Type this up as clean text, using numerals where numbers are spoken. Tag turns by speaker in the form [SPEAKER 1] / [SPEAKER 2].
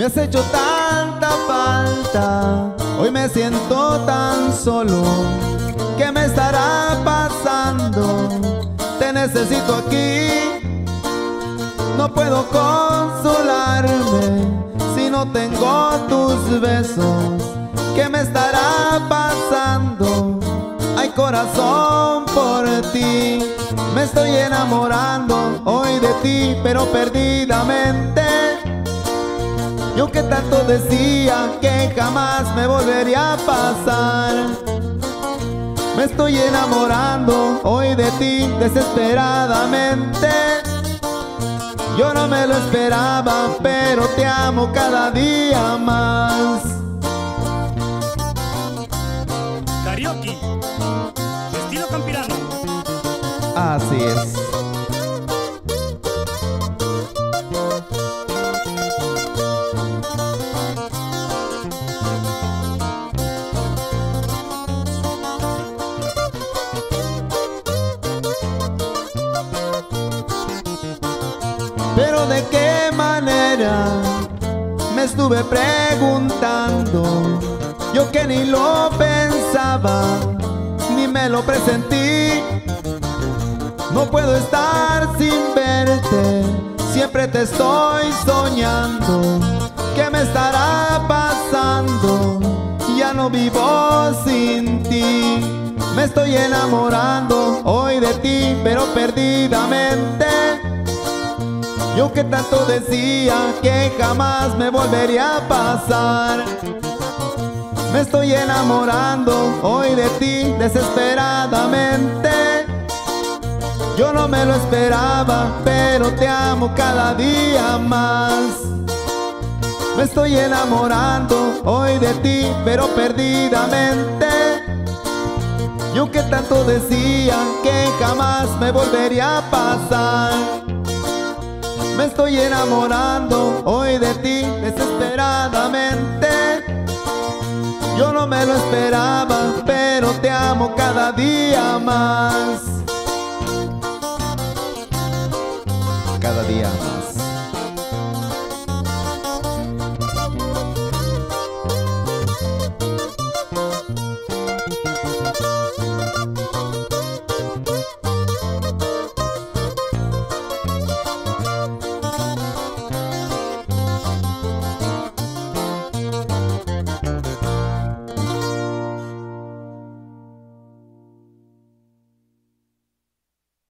[SPEAKER 1] Me has hecho tanta falta, hoy me siento tan solo. ¿Qué me estará pasando? Te necesito aquí. No puedo consolarme si no tengo tus besos. ¿Qué me estará pasando? Ay, corazón, por ti me estoy enamorando hoy de ti, pero perdidamente. Yo que tanto decía que jamás me volvería a pasar. Me estoy enamorando hoy de ti desesperadamente. Yo no me lo esperaba, pero te amo cada día más.
[SPEAKER 2] Karaoke, estilo campirano.
[SPEAKER 1] Así es. Pero de qué manera, me estuve preguntando. Yo que ni lo pensaba, ni me lo presentí. No puedo estar sin verte, siempre te estoy soñando. ¿Qué me estará pasando? Ya no vivo sin ti. Me estoy enamorando hoy de ti, pero perdidamente. Yo que tanto decía que jamás me volvería a pasar. Me estoy enamorando hoy de ti desesperadamente. Yo no me lo esperaba, pero te amo cada día más. Me estoy enamorando hoy de ti, pero perdidamente. Yo que tanto decía que jamás me volvería a pasar. Me estoy enamorando hoy de ti desesperadamente. Yo no me lo esperaba, pero te amo cada día más. Cada día más.